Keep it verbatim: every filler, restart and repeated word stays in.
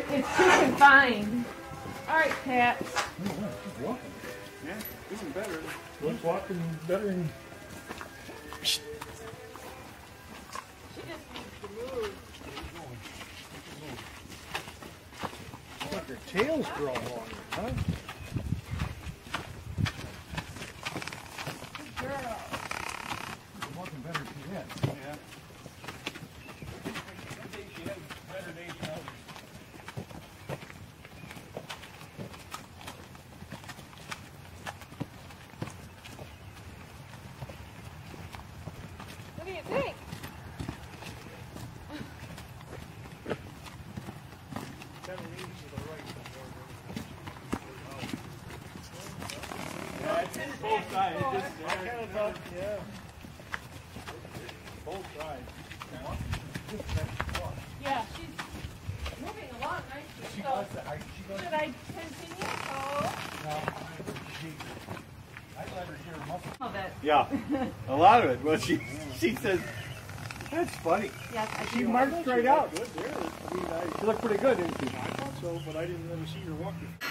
It's too confined. All right, Pat. She's walking. Yeah, isn't better. She's walking better than... She just needs to move. Look, her tail's growing longer, huh? Good girl. She's walking better than she is. Yeah. I think she has better days than others. What do you think? Yeah, it's both sides. It's just I kind of thought, yeah. both sides. Yeah, she's moving along nicely. She So, goes to, I, she goes should I continue? Oh, no, she, I let her hear her muscle. oh that. Yeah, a lot of it. Well, she she says, that's funny. Yes, I She do. marched straight out. Good there. I mean, I, She looked pretty good, didn't she? I thought so, but I didn't ever see her walking.